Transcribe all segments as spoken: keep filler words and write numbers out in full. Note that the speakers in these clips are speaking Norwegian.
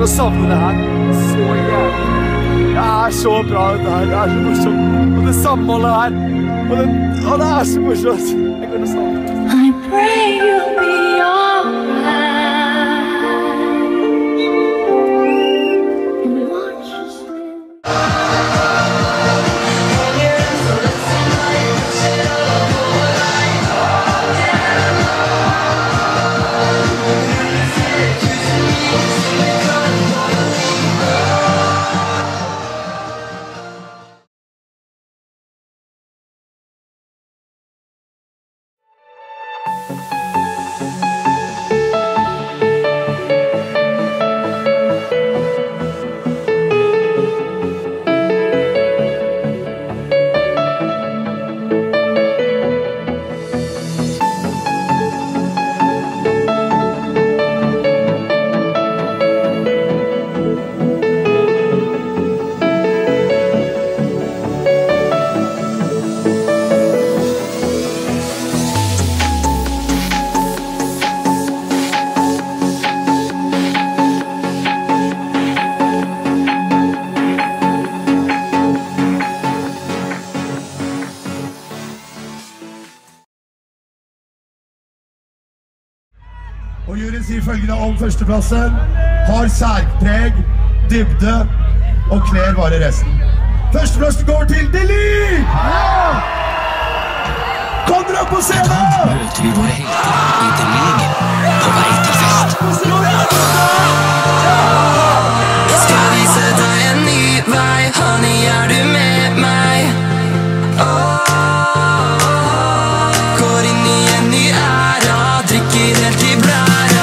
å savne det her så jævlig. Det er så bra dette her, det er så morsomt. Og det samholdet her, og det, og det er så morsomt. Jeg går og savne det. I pray you'll be alright. And watch you sleep. Og juryen sier følgende om førsteplassen: har særpreg, dybde og kler bare resten. Førsteplassen går til Deli! Kom dere opp på scenen! Da møter vi våre helter i Deli på vei til fest. Skal vise deg en ny vei, honey, er du med meg? Går inn i en ny æra, drikker helt til blæra.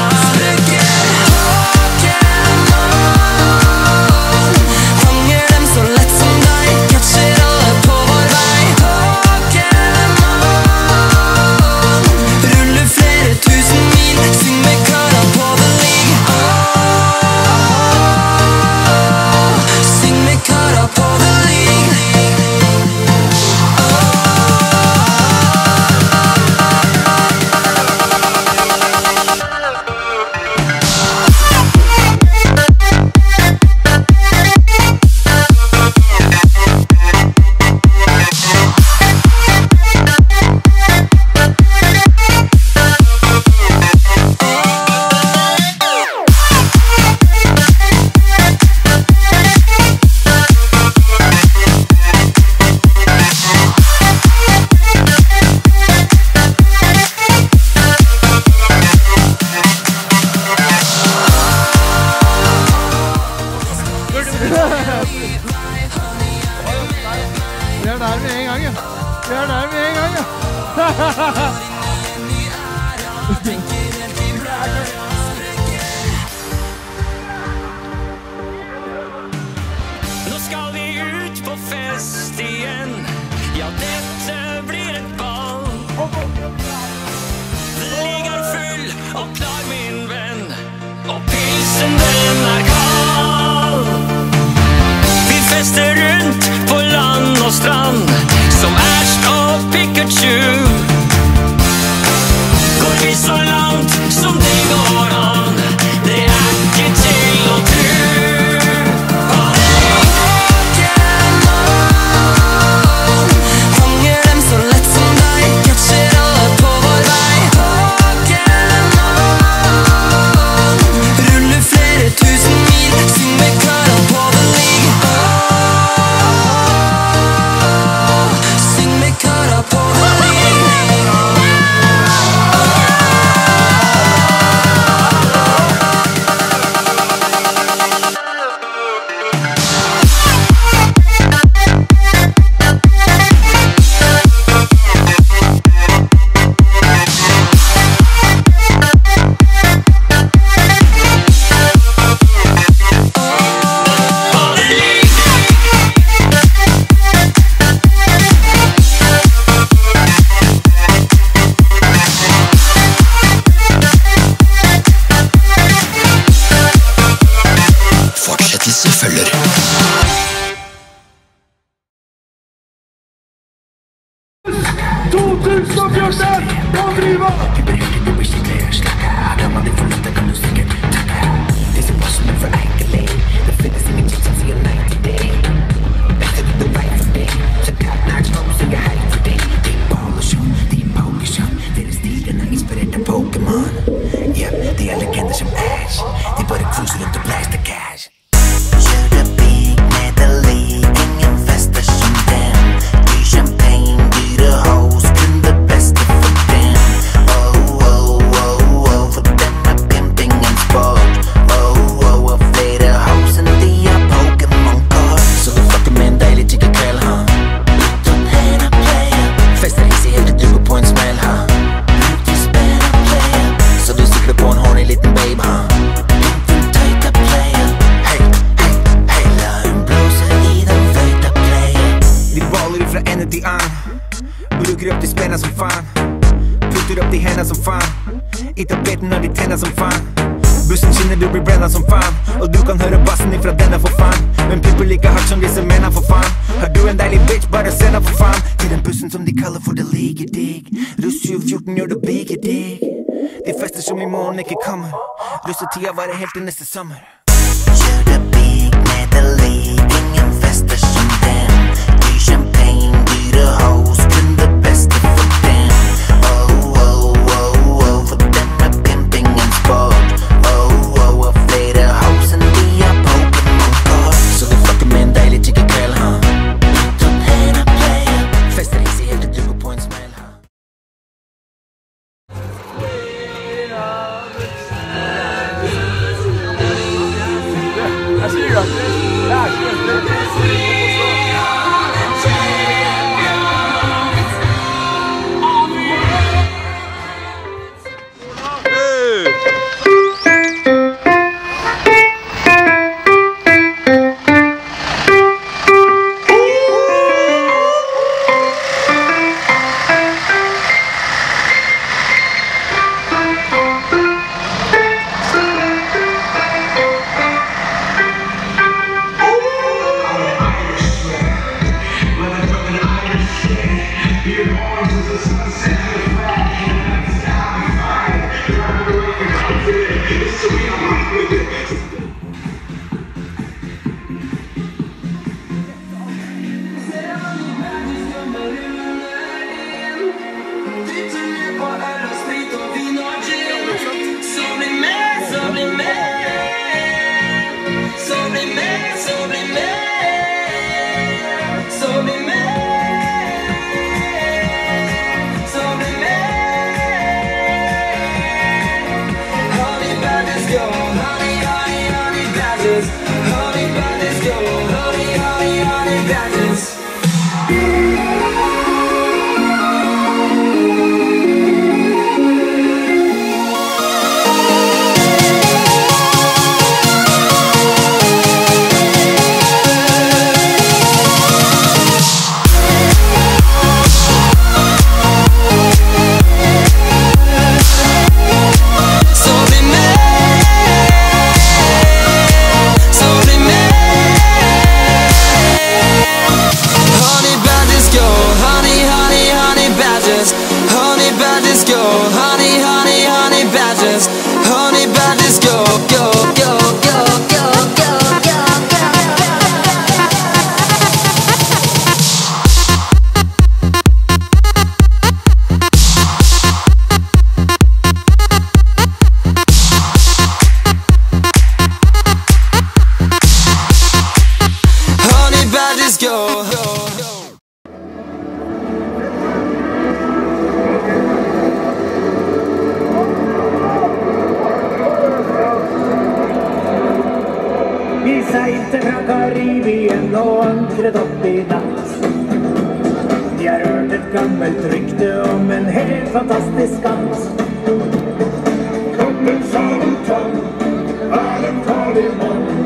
Vi er der med en gang, ja. Vi er der med en gang, ja. Nå skal vi ut på fest igjen. Ja, dette blir et ball. Ligger full og klar, min venn. Og pilsen, den er kald. Vi fester rundt på land og strand, som Ash og Pikachu. Går vi så langt som det går an, det er ikke til å tro. Fanger dem så lett som deg, catcher alle på vår vei. Ruller flere tusen mil, syng med Klara på The League. Syng med Klara på The League. Pokémon. Ja, de er legender som Ash. De bare cruiser rundt og blaster cash. Kjører bil med The League, ingen fester som dem. Dyr champagne, dyre hos, kun det beste for dem. Oh, oh, oh, oh, for dem er pimping en sport. Oh, oh, og flere hos enn de er Pokémon-kort. Så du fucker med en deilig chickekveld, ha? Uten henne player. Fester hissig helt til du går på en smell, ha? Uten spiller player. Så du sikler på en horny liten babe, ha? Uten tøyta player. Hei, hei, hei, la hun blåse i den føyta player. De baller fra ende til annen. Bruker opp de spenna som faen. Putter opp de hendene som faen. I tapeten når de tenner som faen. Bussen skinner, du blir brenna som faen. Og du kan høre bassen ifra denne for faen. Men pipper like hardt som disse menna for faen. Har du en deilig bitch, bare send her for faen. Til den bussen som de kaller for The League Dig. Russ tjue fjorten gjør det bigge dig. De fester som i morgen ikke kommer. Russetida varer helt til neste sommer. Kjører bil med The League, ingen fester som dem. Dyr champagne, dyre hos, kun det beste for dem. Oh, oh, oh, oh, for dem er pimping en sport. Oh, oh, og flere hos enn de er Pokémon-kort. Så du fucker med en deilig chickekveld, ha? Uten henne player. Fester hissig helt til du går på en smell, ha? Jeg sier gratis. Det er så seilte fra Karibien og ankret opp i natt. De har hørt et gammelt rykte om en helt fantastisk skatt. Kroppen sa den tom, er en farlig mann.